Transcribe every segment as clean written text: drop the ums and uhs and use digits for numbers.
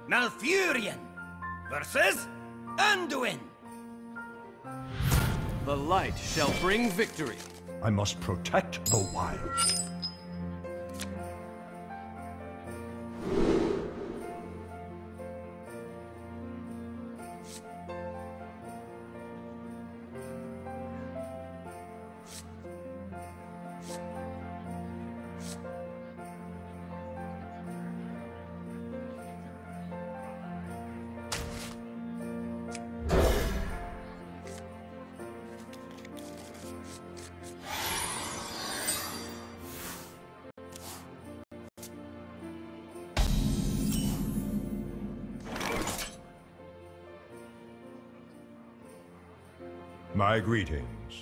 Malfurion versus Anduin. The light shall bring victory. I must protect the wild. My greetings.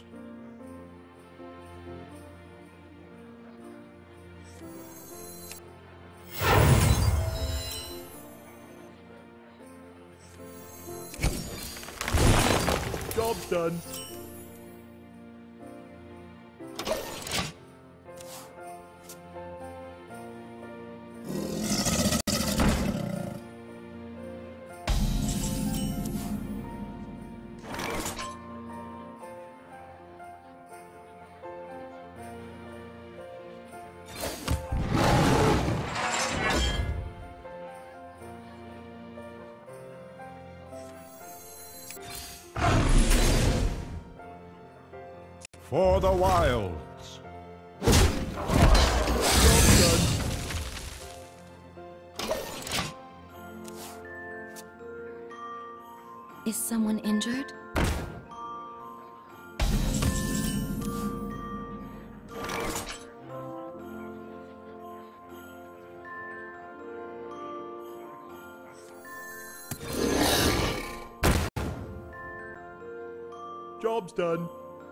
Job's done. For the wilds. Is someone injured? Job's done.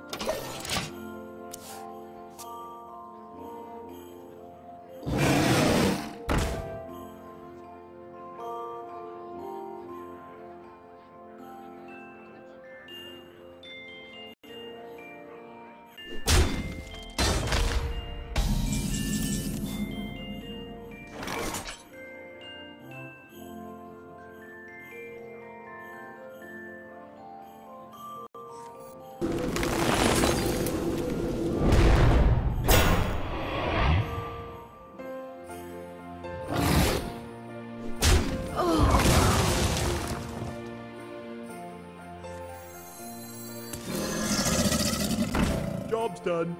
Job's done.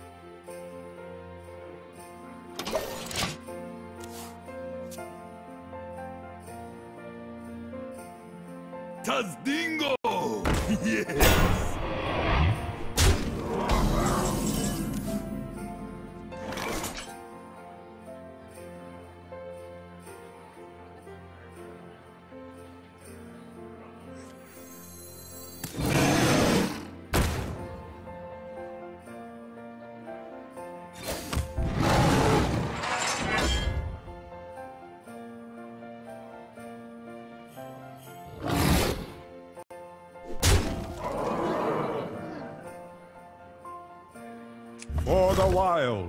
Tazdingo! Yes! For the wild.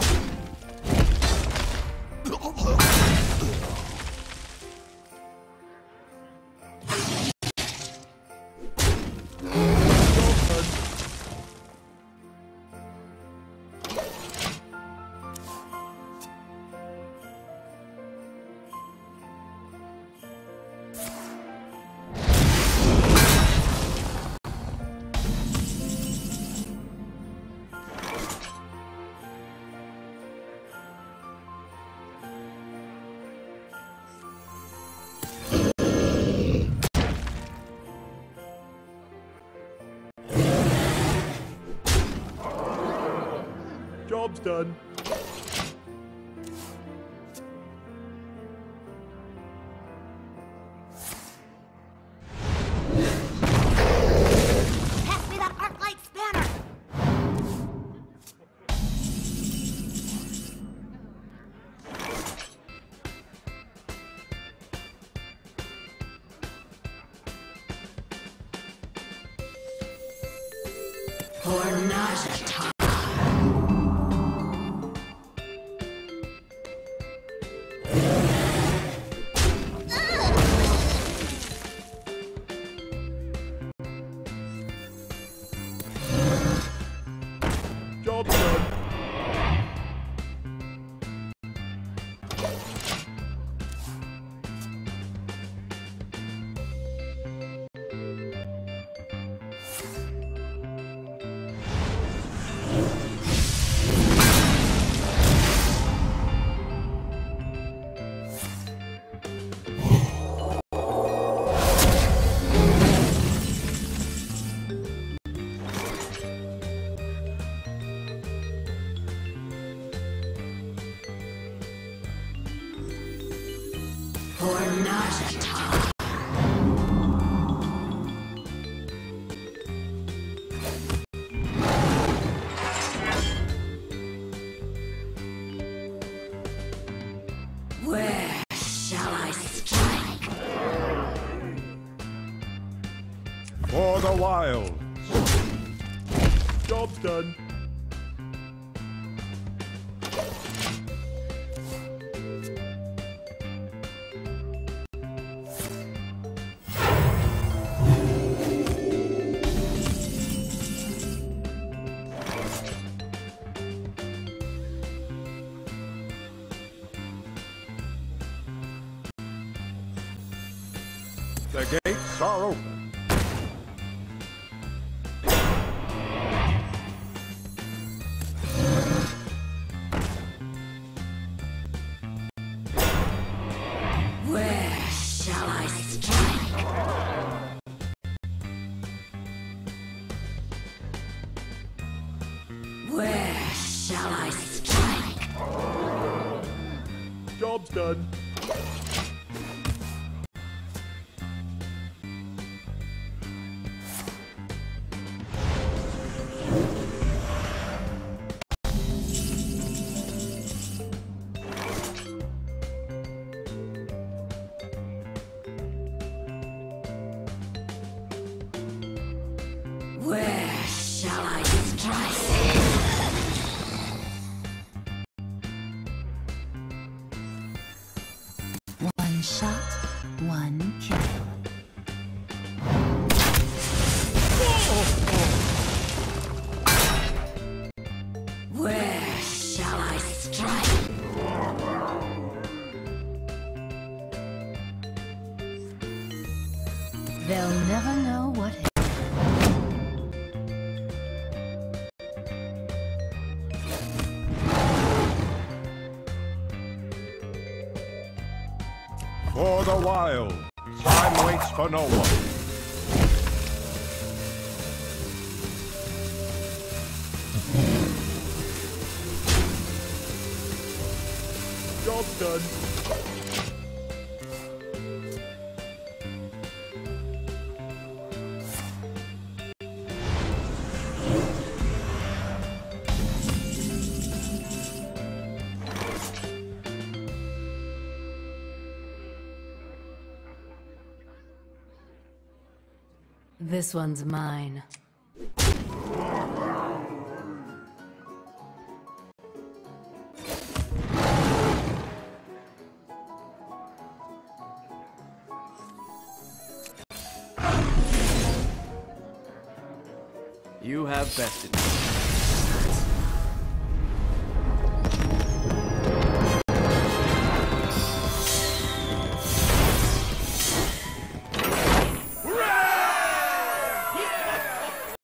Job's done. Pass me that Arclight spanner! For Najata. For Najata. Where shall I strike? For the wilds. Job's done. The gates are open. Where shall I strike? Where shall I strike? Job's done. Where shall I strike? One shot, one kill. Where shall I strike? They'll never know what hit. For the wild. Time waits for no one. Job's done. This one's mine. You have bested me.